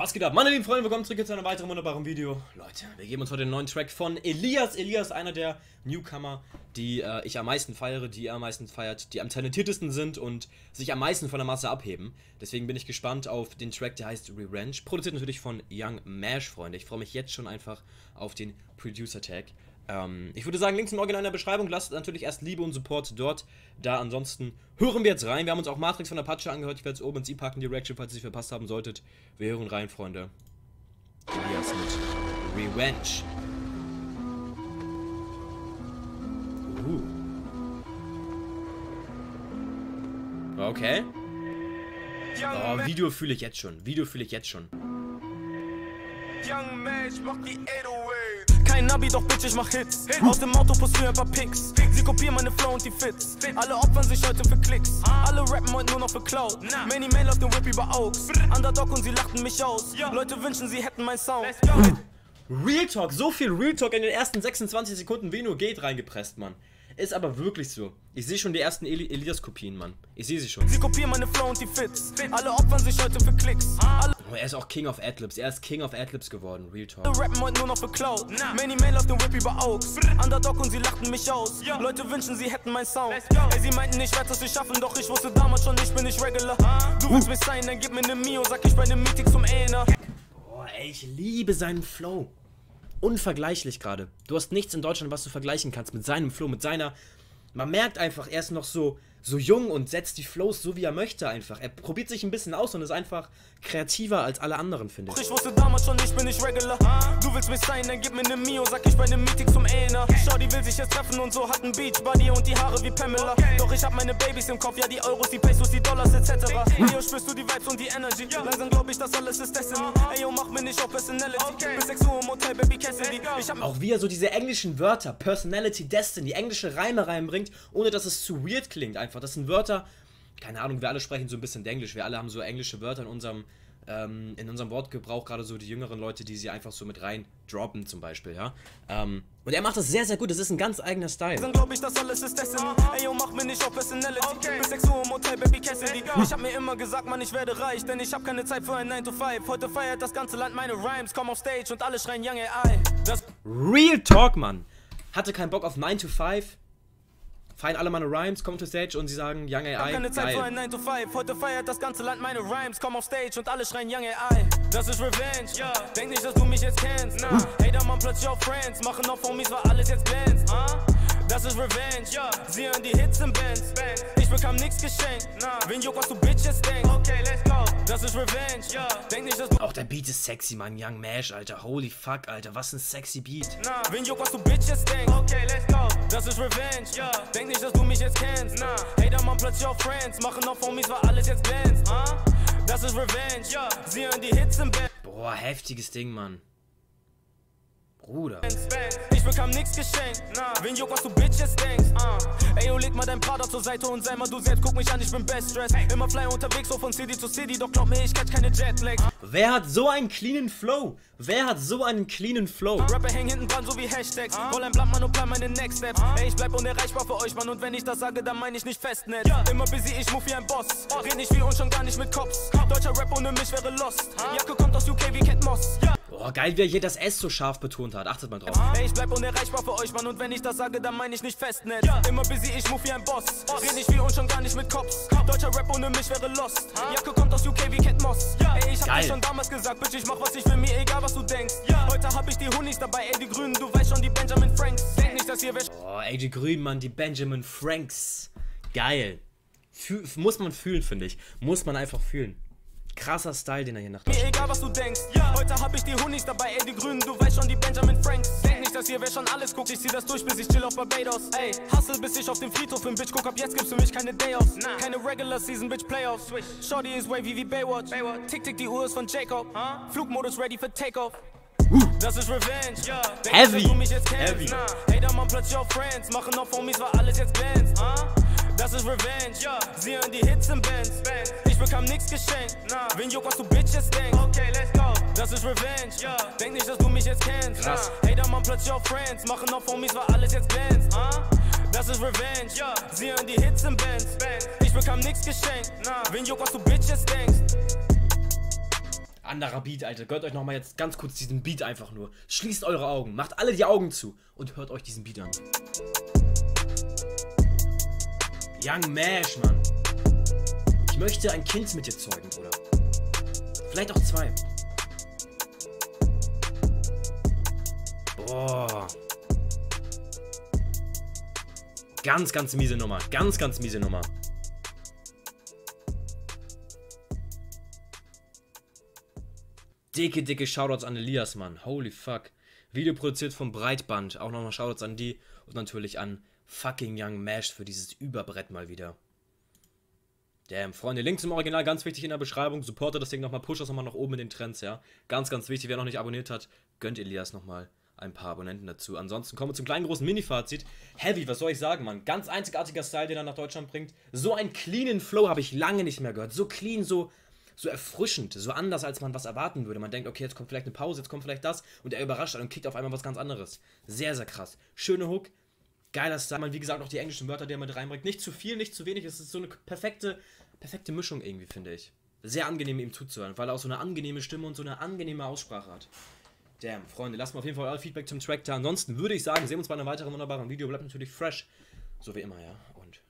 Was geht ab? Meine lieben Freunde, willkommen zurück zu einem weiteren wunderbaren Video. Leute, wir geben uns heute einen neuen Track von Elias. Elias, einer der Newcomer, die ich am meisten feiere, die er am meisten feiert, die am talentiertesten sind und sich am meisten von der Masse abheben. Deswegen bin ich gespannt auf den Track, der heißt Revenge. Produziert natürlich von Young Mash, Freunde. Ich freue mich jetzt schon einfach auf den Producer-Tag. Ich würde sagen, Links im Original in der Beschreibung. Lasst natürlich erst Liebe und Support dort da. Ansonsten hören wir jetzt rein. Wir haben uns auch Matrix von Apache angehört. Ich werde es oben ins i packen, die Reaction, falls ihr es verpasst haben solltet. Wir hören rein, Freunde. Elias mit Revenge. Okay. Oh, Video fühle ich jetzt schon. Video fühle ich jetzt schon. Young Mash macht die 808. Kein Navi, doch Bitch, ich mach Hits. Aus dem Auto postieren ein paar Pics. Sie kopieren meine Flow und die Fits. Alle opfern sich heute für Klicks. Alle rappen heute nur noch für Cloud. Many Mail auf dem Whip über Augs. Underdog und sie lachten mich aus. Leute wünschen, sie hätten mein Sound. Real Talk, so viel Real Talk in den ersten 26 Sekunden, wie nur geht, reingepresst, Mann. Ist aber wirklich so. Ich sehe schon die ersten Elias-Kopien, Mann. Ich sehe sie schon. Sie kopieren meine Flow und die Fits. Alle opfern sich heute für Klicks. Oh, er ist auch King of Adlibs. Er ist King of Adlibs geworden. Real Talk. Alle rappen heute nur noch für Cloud. Many Mail auf dem Whip über Augs. Underdog und sie lachten mich aus. Leute wünschen, sie hätten mein Sound. Ey, sie meinten, ich werde das nicht schaffen, doch ich wusste damals schon, ich bin nicht regular. Du willst mich sein, dann gib mir ne Mio, sag ich bei nem Meeting zum Ähner. Boah, ey, ich liebe seinen Flow. Unvergleichlich gerade. Du hast nichts in Deutschland, was du vergleichen kannst mit seinem Flow, mit seiner... Man merkt einfach, er ist noch so jung und setzt die Flows so, wie er möchte einfach. Er probiert sich ein bisschen aus und ist einfach kreativer als alle anderen, finde ich. Ich wusste damals schon, ich bin nicht regular. Du willst mich sein, dann gib mir ne Mio, sag ich bei nem Meeting zum Ähner. Shorty will sich jetzt treffen und so, hat ein Beachbody und die Haare wie Pamela. Doch ich hab meine Babys im Kopf, ja die Euros, die Pesos, die Dollars etc. Leo, spürst du die Vibes und die Energy? Langsam glaub ich, das alles ist Destiny. Ey, yo, mach mir nicht auf Personality. Bis 6 Uhr im Hotel, Baby Cassidy. Auch wie er so diese englischen Wörter, Personality, Destiny, englische Reime reinbringt, ohne dass es zu weird klingt einfach. Das sind Wörter, keine Ahnung, wir alle sprechen so ein bisschen Englisch, wir alle haben so englische Wörter in unserem Wortgebrauch, gerade so die jüngeren Leute, die sie einfach so mit rein droppen zum Beispiel, ja. Und er macht das sehr, sehr gut, das ist ein ganz eigener Style. Dann glaub ich, das alles ist Destiny. Ey, yo, mach mir nicht auf Personality. Bis 6 Uhr im Hotel, Baby Cassidy. Ich hab mir immer gesagt, Mann, ich werde reich, denn ich hab keine Zeit für ein 9 to 5. Heute feiert das ganze Land meine Rhymes, komm auf Stage und alle schreien Young AI. Das Real Talk, Mann. Hatte keinen Bock auf 9 to 5. Feiern alle meine Rhymes, kommen to Stage und sie sagen Young AI, ich hab keine Zeit für ein 9 to 5. Heute feiert das ganze Land meine Rhymes, komm auf Stage und alle schreien Young AI. Das ist Revenge, denk nicht, dass du mich jetzt kennst. Hater, man plötzlich auf Friends, machen auf Homies, weil alles jetzt glänzt. Das ist Revenge, sie hören die Hits im Bands. Ich bekam nix geschenkt, wen juckt, was du Bitches denkst. Okay, let's go. Das ist Revenge, denk nicht, dass du... Auch der Beat ist sexy, Mann, Young Mash, Alter, holy fuck, Alter, was ein sexy Beat. Wen juckt, was du Bitches denkst. Okay, let's go. Das ist Revenge, denk nicht, dass du mich jetzt kennst. Hater, man plötzlich auf Friends, machen auf Homies, weil alles jetzt glänzt. Das ist Revenge, sie hören die Hits im Band. Boah, heftiges Ding, Mann. Bruder. Ich bekam nix geschenkt, wen juckt, was du Bitches denkst. Ey, yo, leg mal dein Prada zur Seite und sei mal du selbst, guck mich an, ich bin best dressed. Immer fly unterwegs, so von City zu City, doch glaub mir, ich catch keine Jetlags. Wer hat so einen cleanen Flow? Wer hat so einen cleanen Flow? Rapper hängen hinten dran, so wie Hashtags. Roll ein Blatt, Mann, und plan meine Next Steps. Ey, ich bleib unerreichbar für euch, Mann, und wenn ich das sage, dann meine ich nicht Festnetz. Immer busy, ich move wie ein Boss. Red nicht wie und schon gar nicht mit Cops. Deutscher Rap ohne mich wäre lost. Jacke kommt aus UK wie Cat Moss. Boah, geil, wie er hier das S so scharf betont hat. Achtet mal drauf. Ey, ich bleib unerreichbar für euch, Mann, und wenn ich das sage, dann meine ich nicht Festnetz. Immer busy, ich move wie ein Boss. Red nicht wie und schon gar nicht mit Cops. Deutscher Rap ohne mich wäre lost. Jacke kommt aus UK wie Cat Moss. Ey, ich hab dir schon damals gesagt, Bitch, ich mach was ich will, mir egal was du denkst. Heute hab ich die Honeys dabei, ey, die Grünen, du weißt schon, die Benjamin Franks. Denk nicht, dass hier wäre. Oh, ey, die Grünen, Mann, die Benjamin Franks. Geil. Muss man fühlen, finde ich. Muss man einfach fühlen. Krasser Style, den er hier nach. Mir egal was du denkst, heute hab ich die Honeys dabei, ey, die Grünen, du weißt schon, die Benjamin Franks. Denk nicht, dass hier wer schon alles guckt, ich zieh das durch, bis ich chill auf Barbados. Ey, hustle, bis ich auf dem Friedhof bin, Bitch, guck ab, jetzt gibt's für mich keine Day-Offs. Keine Regular Season, Bitch, Playoffs. Shorty ist wavy wie Baywatch. Tick, tick, die Uhr ist von Jacob. Flugmodus ready für Takeoff. Das ist Revenge, denk Heavy. nicht, dass du mich jetzt kennst. Heavy. Hater, man plötzlich auf Friends, machen auf Homies, weil alles jetzt glänzt. Das ist Revenge, sie hören die Hits im Bands. Ich bekam nix geschenkt, wen juckt, was du Bitches denkst. Okay, let's go. Das ist Revenge, denk nicht, dass du mich jetzt kennst. Krass. Hater, man plötzlich auf Friends, machen auf Homies, weil alles jetzt glänzt. Das ist Revenge, sie hören die Hits im Bands. Ich bekam nix geschenkt, wen juckt, was du Bitches denkst. Anderer Beat, Alter. Gönnt euch nochmal jetzt ganz kurz diesen Beat einfach nur. Schließt eure Augen, macht alle die Augen zu und hört euch diesen Beat an. Young Mash, Mann. Ich möchte ein Kind mit dir zeugen, Bruder. Vielleicht auch 2. Boah. Ganz, ganz miese Nummer. Ganz, ganz miese Nummer. Dicke Shoutouts an Elias, Mann. Holy fuck. Video produziert vom Breitband. Auch nochmal Shoutouts an die. Und natürlich an fucking Young Mash für dieses Überbrett mal wieder. Damn, Freunde. Link zum Original ganz wichtig in der Beschreibung. Supportet das Ding nochmal. Pusht das nochmal nach oben in den Trends, ja. Ganz, ganz wichtig. Wer noch nicht abonniert hat, gönnt Elias nochmal ein paar Abonnenten dazu. Ansonsten kommen wir zum kleinen großen Mini-Fazit. Heavy, was soll ich sagen, Mann? Ganz einzigartiger Style, den er nach Deutschland bringt. So einen cleanen Flow habe ich lange nicht mehr gehört. So clean, so erfrischend, so anders, als man was erwarten würde. Man denkt, okay, jetzt kommt vielleicht eine Pause, jetzt kommt vielleicht das und er überrascht und kickt auf einmal was ganz anderes. Sehr, sehr krass. Schöne Hook, geiler Style. Man, wie gesagt, auch die englischen Wörter, die er mit reinbringt. Nicht zu viel, nicht zu wenig. Es ist so eine perfekte Mischung irgendwie, finde ich. Sehr angenehm, ihm zuzuhören, weil er auch so eine angenehme Stimme und so eine angenehme Aussprache hat. Damn, Freunde, lasst mal auf jeden Fall euer Feedback zum Track da. Ansonsten würde ich sagen, sehen wir uns bei einem weiteren wunderbaren Video. Bleibt natürlich fresh, so wie immer, ja. Und